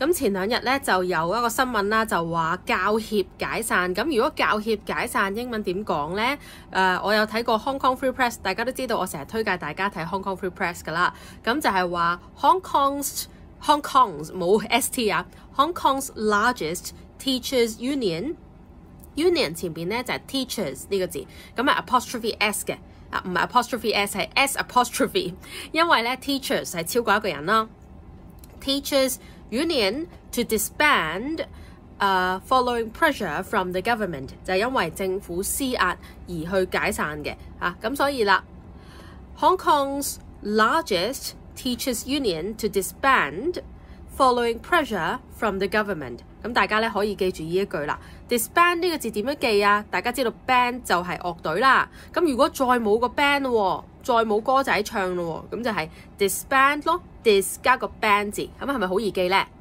咁前兩日咧就有一個新聞啦，就話教協解散。咁如果教協解散英文點講咧？我有睇過 Hong Kong Free Press， 大家都知道我成日推介大家睇 Hong Kong Free Press 噶啦。咁就係話 Hong Kong's 冇 ST 啊 ，Hong Kong's largest teachers union 前邊咧就係 teachers 呢個字，咁係 apostrophe s 嘅，唔係 apostrophe s 係 s apostrophe， 因為咧 teachers 係超過一個人啦。Teachers Union to disband following pressure from the government 就係因為政府施壓而去解散嘅咁所以啦 Hong Kong's largest teachers union to disband following pressure from the government 咁大家咧可以記住呢一句啦 disband 呢個字點樣記啊？大家知道 band 就係樂隊啦，咁如果再冇個 band 咯，再冇歌仔唱咯，咁就係 disband 咯，dis 加個 band 字，咁係咪好易記呢？